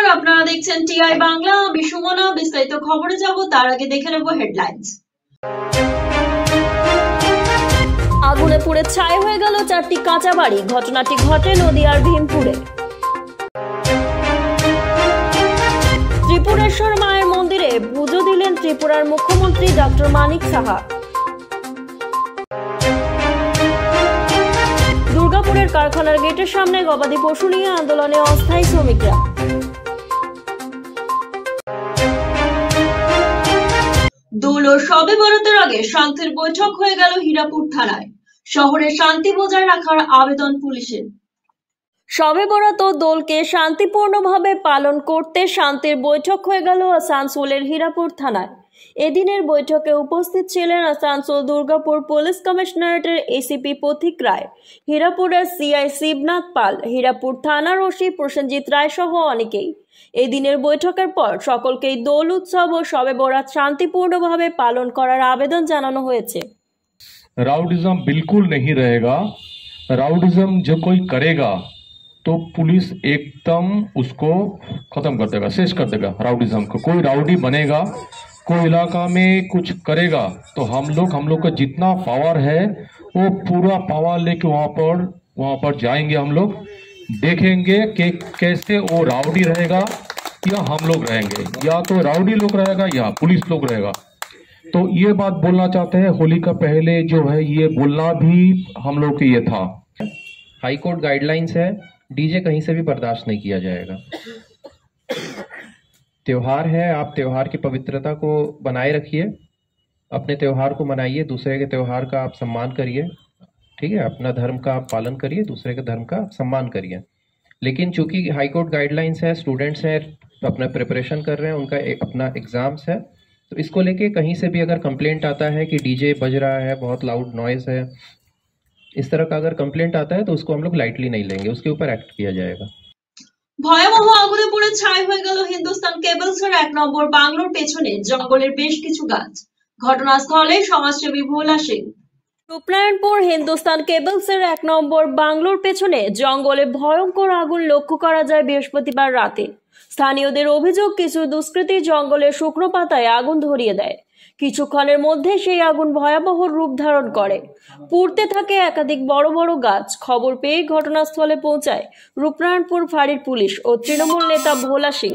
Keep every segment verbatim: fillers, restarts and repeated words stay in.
আপনারা দেখছেন টিআই বাংলা। আমি সুমনা। বিস্তারিত খবরে যাব তার আগে দেখে নেব হেডলাইন্স। আগুনে পুড়ে ছাই হয়ে গেল চারটি কাঁচা বাড়ি। ঘটনাটি ঘটে নদিয়ার ভীমপুরে। ত্রিপুরেশ্বর মায়ের মন্দিরে পুজো দিলেন ত্রিপুরার মুখ্যমন্ত্রী ডক্টর মানিক সাহা। দুর্গাপুরের কারখানার গেটের সামনে গবাদি পশু নিয়ে আন্দোলনে অস্থায়ী শ্রমিকরা। দোল ও শবে বরাতের আগে শান্তির বৈঠক হয়ে গেল হীরাপুর থানায়। শহরে শান্তি বজায় রাখার আবেদন পুলিশের। শবে বরাত ও দোলকে শান্তিপূর্ণভাবে পালন করতে শান্তির বৈঠক হয়ে গেল আসানসোলের হীরাপুর থানায়। এদিনের বৈঠকে উপস্থিত ছিলেন আসানসোল দুর্গাপুর পুলিশ কমিশনারেটের এসিপি পথিক রায়, হীরাপুরের সিআই শিবনাথ পাল, হীরাপুর থানার ওসি প্রসেনজিৎ রায় সহ অনেকেই। এদিনের বৈঠকের পর সকলকেই দোল উৎসব ও শবে বরাত শান্তিপূর্ণভাবে পালন করার আবেদন জানানো হয়েছে। राउडिज्म बिल्कुल नहीं रहेगा। राउडिज्म जो कोई करेगा तो पुलिस एकदम उसको खत्म कर देगा, शेष कर देगा राउडिज्म को। कोई राउडी बनेगा, कोई इलाका में कुछ करेगा तो हम लोग हम लोग का जितना पावर है वो पूरा पावर लेके वहां पर वहां पर जाएंगे। हम लोग देखेंगे कि कैसे वो राउडी रहेगा या हम लोग रहेंगे, या तो राउडी लोग रहेगा या पुलिस लोग रहेगा। तो ये बात बोलना चाहते हैं, होली का पहले जो है ये बोलना भी हम लोग के ये था। हाई कोर्ट गाइडलाइंस है, डीजे कहीं से भी बर्दाश्त नहीं किया जाएगा। त्योहार है, आप त्योहार की पवित्रता को बनाए रखिए, अपने त्योहार को मनाइए, दूसरे के त्योहार का आप सम्मान करिए, ठीक है। अपना धर्म का आप पालन करिए, दूसरे के धर्म का आप सम्मान करिए। लेकिन चूंकि हाई कोर्ट गाइडलाइंस है, स्टूडेंट्स हैं अपना प्रिपरेशन कर रहे हैं, उनका एक अपना एग्जाम्स है, तो इसको लेके कहीं से भी अगर कंप्लेंट आता है कि डीजे बज रहा है, बहुत लाउड नॉइज है, इस तरह का अगर कंप्लेंट आता है तो उसको हम लोग लाइटली नहीं लेंगे, उसके ऊपर एक्ट किया जाएगा। ভয়াবহ আগুনে পুড়ে ছাই হয়ে গেল হিন্দুস্তান কেবলসের এক নম্বর বাংলোর পেছনে জঙ্গলের বেশ কিছু গাছ। ঘটনাস্থলে সমাজসেবী ভোলা সিং। রূপনারায়ণপুর হিন্দুস্তান কেবলসের এক নম্বর বাংলোর পেছনে জঙ্গলে ভয়ঙ্কর আগুন লক্ষ্য করা যায় বৃহস্পতিবার রাতে। স্থানীয়দের অভিযোগ, কিছু দুষ্কৃতী জঙ্গলের শুকনো পাতায় আগুন ধরিয়ে দেয়। কিছুক্ষণের মধ্যে সেই আগুন ভয়াবহ রূপ ধারণ করে, পুড়তে থাকে একাধিক বড় বড় গাছ। খবর পেয়ে ঘটনাস্থলে পৌঁছায় রূপনারায়ণপুর ফাঁড়ির পুলিশ ও তৃণমূল নেতা ভোলা সিং।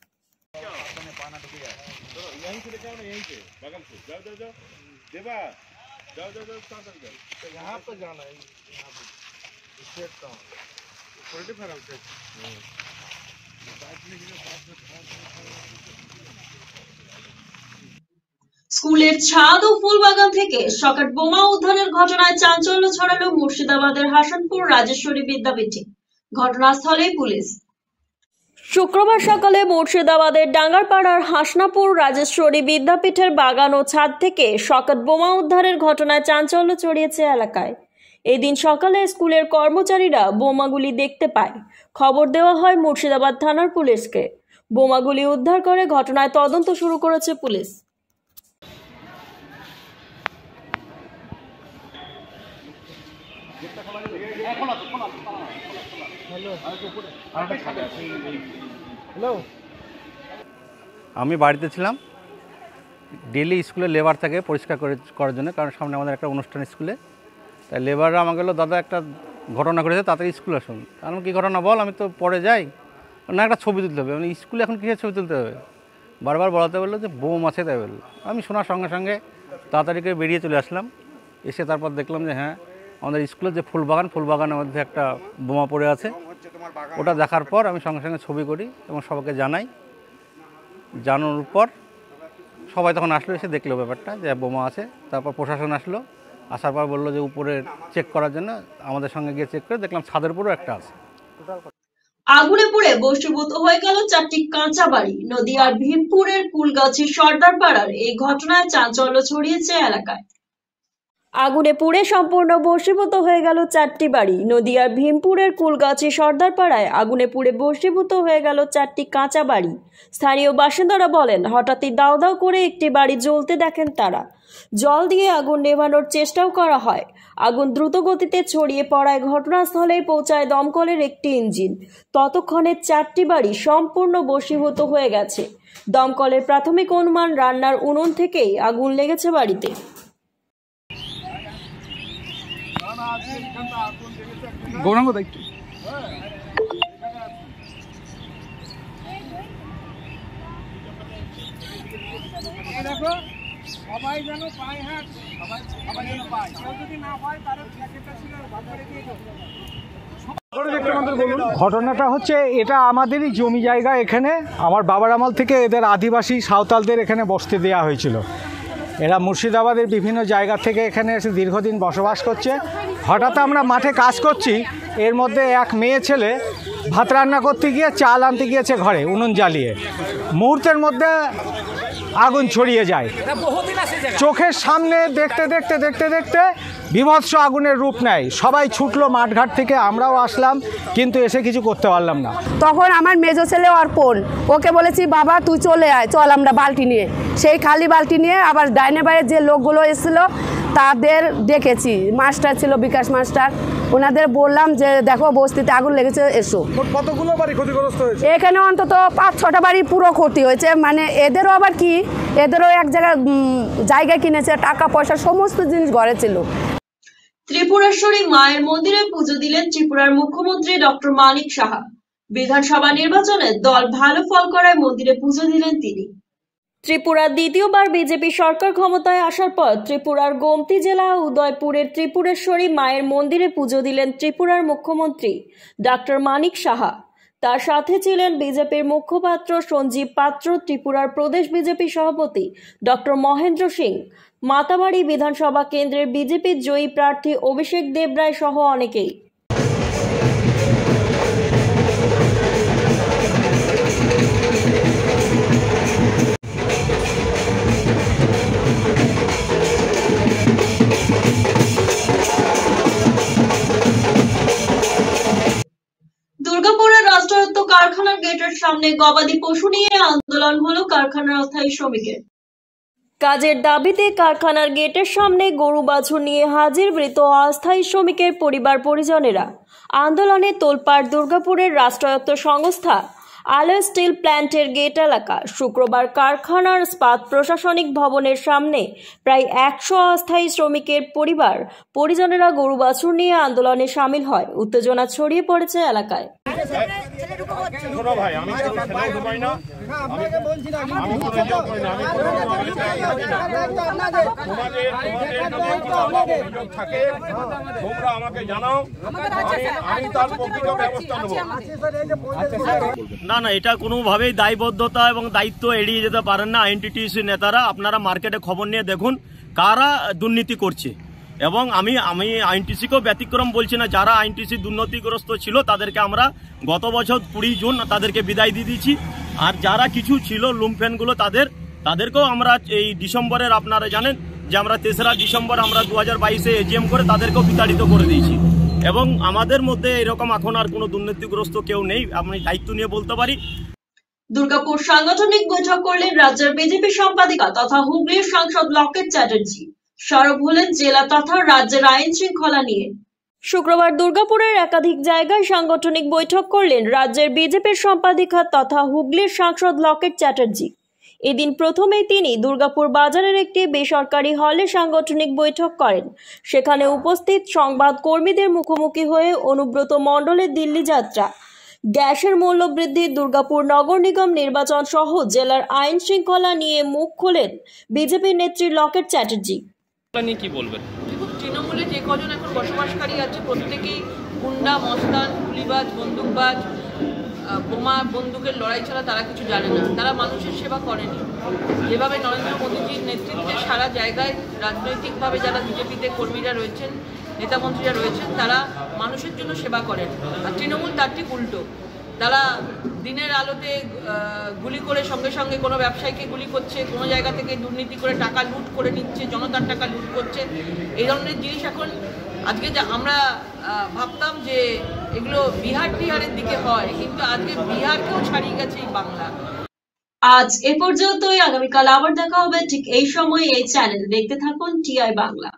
স্কুলের ছাদ ও ফুলবাগান থেকে সকেট বোমা উদ্ধারের ঘটনায় চাঞ্চল্য ছড়ালো মুর্শিদাবাদের হাসানপুর রাজেশ্বরী বিদ্যাপীঠে। ঘটনাস্থলে পুলিশ। শুক্রবার সকালে মুর্শিদাবাদের ডাঙ্গারপাড়ার হাসনাপুর রাজেশ্বরী বিদ্যাপীঠের বাগান ও ছাদ থেকে সকেট বোমা উদ্ধারের ঘটনায় চাঞ্চল্য ছড়িয়েছে এলাকায়। এদিন সকালে স্কুলের কর্মচারীরা বোমাগুলি দেখতে পায়। খবর দেওয়া হয় মুর্শিদাবাদ থানার পুলিশকে। বোমাগুলি উদ্ধার করে ঘটনায় তদন্ত শুরু করেছে পুলিশ। আমি বাড়িতে ছিলাম, ডেলি স্কুলে লেবার থাকে পরিষ্কার করে করার জন্য, কারণ সামনে আমাদের একটা অনুষ্ঠান স্কুলে। তাই লেবাররা আমাকে বললো, দাদা একটা ঘটনা ঘটেছে, তাড়াতাড়ি স্কুলে আসুন। কারণ কী ঘটনা বল, আমি তো পরে যাই না, একটা ছবি তুলতে হবে। মানে স্কুলে এখন কিসের ছবি তুলতে হবে, বারবার বলাতে বললো যে বোম আছে, তাই বললো। আমি শোনার সঙ্গে সঙ্গে তাড়াতাড়ি করে বেরিয়ে চলে আসলাম। এসে তারপর দেখলাম যে হ্যাঁ, আমাদের স্কুলের যে ফুলবাগান, ফুলবাগানের মধ্যে একটা বোমা পড়ে আছে। ওটা দেখার পর আমি সঙ্গে সঙ্গে ছবি করি এবং সবাইকে জানাই। জানানোর পর সবাই তখন আসলো, এসে দেখলো ব্যাপারটা যে বোমা আছে। তারপর প্রশাসন আসলো, আসার পর বললো যে উপরে চেক করার জন্য। আমাদের সঙ্গে গিয়ে চেক করে দেখলাম ছাদের উপরেও একটা আছে। আগুনে পুড়ে বস্তুভূত হয়ে গেল চারটি কাঁচা বাড়ি। নদিয়ার ভীমপুরের কুলগাছি সর্দার পাড়ার এই ঘটনায় চাঞ্চল্য ছড়িয়েছে এলাকায়। আগুনে পুড়ে সম্পূর্ণ ভস্মীভূত হয়ে গেল চারটি বাড়ি। নদিয়ার ভীমপুরের কুলগাছি সর্দারপাড়ায় আগুনে পুড়ে ভস্মীভূত হয়ে গেল চারটি কাঁচা বাড়ি। স্থানীয় বাসিন্দারা বলেন, হঠাৎই দাউ দাউ করে একটি বাড়ি জ্বলতে দেখেন তারা। জল দিয়ে আগুন নেভানোর চেষ্টাও করা হয়। আগুন দ্রুত গতিতে ছড়িয়ে পড়ায় ঘটনাস্থলে পৌঁছায় দমকলের একটি ইঞ্জিন। ততক্ষণে চারটি বাড়ি সম্পূর্ণ ভস্মীভূত হয়ে গেছে। দমকলের প্রাথমিক অনুমান, রান্নার উনুন থেকেই আগুন লেগেছে বাড়িতে। গৌরাঙ্গ দায়িত্ব দেখো সবাই যেন পায়, হ্যাঁ সবাই সবাই যেন পায়, কেউ যদি না পায় তাহলে প্যাকেটটা ছিল ভাগ করে দিয়ে দাও। ঘটনাটা হচ্ছে, এটা আমাদেরই জমি জায়গা। এখানে আমার বাবার আমল থেকে এদের আদিবাসী সাঁওতালদের এখানে বসতে দেওয়া হয়েছিল। এরা মুর্শিদাবাদের বিভিন্ন জায়গা থেকে এখানে এসে দীর্ঘদিন বসবাস করছে। হঠাৎ আমরা মাঠে কাজ করছি, এর মধ্যে এক মেয়ে ছেলে ভাত রান্না করতে গিয়ে চাল আনতে গিয়েছে ঘরে উনুন জ্বালিয়ে, মুহূর্তের মধ্যে আগুন ছড়িয়ে যায়। চোখের সামনে দেখতে দেখতে দেখতে দেখতে বিভৎস আগুনের রূপ নেয়। সবাই ছুটলো মাঠঘাট থেকে, আমরাও আসলাম, কিন্তু এসে কিছু করতে পারলাম না। তখন আমার মেজো ছেলে অর্পণ, ওকে বলেছি বাবা তুই চলে আয়, চল আমরা বালতি নিয়ে। সেই খালি বালতি নিয়ে আবার ডাইনে বাইরে যে লোকগুলো এসেছিলো তাদের ডেকেছি, মাস্টার ছিল বিকাশ মাস্টার, ওনাদের বললাম যে দেখো বস্তিতে আগুন লেগেছে, এসো। কতগুলো বাড়ি ক্ষতিগ্রস্ত হয়েছে? এখানে অন্তত পাঁচ ছটা বাড়ি পুরো ক্ষতি হয়েছে। মানে এদেরও আবার কি, এদেরও এক জায়গায় জায়গা কিনেছে, টাকা পয়সা সমস্ত জিনিস ঘরে ছিল। ত্রিপুরেশ্বরী মায়ের মন্দিরে পুজো দিলেন ত্রিপুরার মুখ্যমন্ত্রী ডক্টর মানিক সাহা। বিধানসভা নির্বাচনে দল ভালো ফল করায় মন্দিরে পুজো দিলেন তিনি। ত্রিপুরার দ্বিতীয়বার বিজেপি সরকার ক্ষমতায় আসার পর ত্রিপুরার গোমতি জেলা উদয়পুরের ত্রিপুরেশ্বরী মায়ের মন্দিরে পুজো দিলেন ত্রিপুরার মুখ্যমন্ত্রী ডক্টর মানিক সাহা। তার সাথে ছিলেন বিজেপির মুখপাত্র সঞ্জীব পাত্র, ত্রিপুরার প্রদেশ বিজেপি সভাপতি ডক্টর মহেন্দ্র সিং, মাতাবাড়ি বিধানসভা কেন্দ্রের বিজেপির জয়ী প্রার্থী অভিষেক দেবরায় সহ অনেকেই। দুর্গাপুরের রাষ্ট্রায়ত্ত কারখানার গেটের সামনে গবাদি পশু নিয়ে আন্দোলন হলো কারখানার অস্থায়ী শ্রমিকের। কাজের দাবিতে কারখানার গেটের সামনে গরু বাছুর নিয়ে হাজির মৃত অস্থায়ী শ্রমিকের পরিবার পরিজনেরা। আন্দোলনে তোলপাড় দুর্গাপুরের রাষ্ট্রায়ত্ত সংস্থা আলো স্টিল প্ল্যান্টের গেট এলাকা। শুক্রবার কারখানার ইস্পাত প্রশাসনিক ভবনের সামনে প্রায় একশো অস্থায়ী শ্রমিকের পরিবার পরিজনেরা গরু বাছুর নিয়ে আন্দোলনে সামিল হয়। উত্তেজনা ছড়িয়ে পড়েছে এলাকায়। না না এটা কোনোভাবেই দায়বদ্ধতা এবং দায়িত্ব এড়িয়ে যেতে পারেন না আইএনটিটিসি নেতারা। আপনারা মার্কেটে খবর নিয়ে দেখুন কারা দুর্নীতি করছে, এবং আমি আমি আইএনটিসিকেও ব্যতিক্রম বলছি না। যারা আইএনটিসি দুর্নীতিগ্রস্ত ছিল তাদেরকে আমরা গত বছর কুড়ি জুন তাদেরকে বিদায় দিয়ে দিয়েছি। আর যারা কিছু ছিল লুমফ্যানগুলো তাদের তাদেরকেও আমরা এই ডিসেম্বরের, আপনারা জানেন যে আমরা তেসরা ডিসেম্বর আমরা দু হাজার বাইশে এজিএম করে তাদেরকেও বিতাড়িত করে দিয়েছি। এবং আমাদের মধ্যে এরকম এখন আর কোনো দুর্নীতিগ্রস্ত কেউ নেই, আমি দায়িত্ব নিয়ে বলতে পারি। দুর্গাপুর সাংগঠনিক বৈঠক করলেন রাজ্যের বিজেপি সম্পাদিকা তথা হুগলির সাংসদ লকেট চ্যাটার্জি। সরব হলেন জেলা তথা রাজ্যের আইন শৃঙ্খলা নিয়ে। শুক্রবার দুর্গাপুরের একাধিক জায়গায় সাংগঠনিক বৈঠক করলেন রাজ্যের বিজেপির সম্পাদিকা তথা হুগলির সাংসদ লকেট চ্যাটার্জি। এদিন প্রথমেই তিনি দুর্গাপুর বাজারের একটি বেসরকারি হলে সাংগঠনিক বৈঠক করেন। সেখানে উপস্থিত সংবাদ কর্মীদের মুখোমুখি হয়ে অনুব্রত মণ্ডলের দিল্লি যাত্রা, গ্যাসের মূল্য বৃদ্ধি, দুর্গাপুর নগর নিগম নির্বাচন সহ জেলার আইন শৃঙ্খলা নিয়ে মুখ খোলেন বিজেপির নেত্রী লকেট চ্যাটার্জি। কি বলবেন? তৃণমূলে যে কজন এখন বসবাসকারী আছে প্রত্যেকেই গুন্ডা, মস্তান, গুলিবাজ, বন্দুকবাজ, বোমা বন্দুকের লড়াই ছাড়া তারা কিছু জানে না। তারা মানুষের সেবা করেনি। যেভাবে নরেন্দ্র মোদীজির নেতৃত্বে সারা জায়গায় রাজনৈতিকভাবে যারা বিজেপিতে কর্মীরা রয়েছেন, নেতামন্ত্রীরা রয়েছেন, তারা মানুষের জন্য সেবা করেন। আর তৃণমূল তার ঠিক উল্টো, তারা দিনের আলোতে গুলি করে সঙ্গে সঙ্গে কোনো ব্যবসায়ীকে গুলি করছে, কোনো জায়গা থেকে দুর্নীতি করে টাকা লুট করে নিচ্ছে, জনতার টাকা লুট করছে। এই ধরনের জিনিস এখন আজকে যা আমরা ভাবতাম যে এগুলো বিহার টিহারের দিকে হয়, কিন্তু আজকে বিহারকেও ছাড়িয়ে গেছে এই বাংলা। আজ এ পর্যন্তই। আগামীকাল আবার দেখা হবে ঠিক এই সময় এই চ্যানেল। দেখতে থাকুন টিআই বাংলা।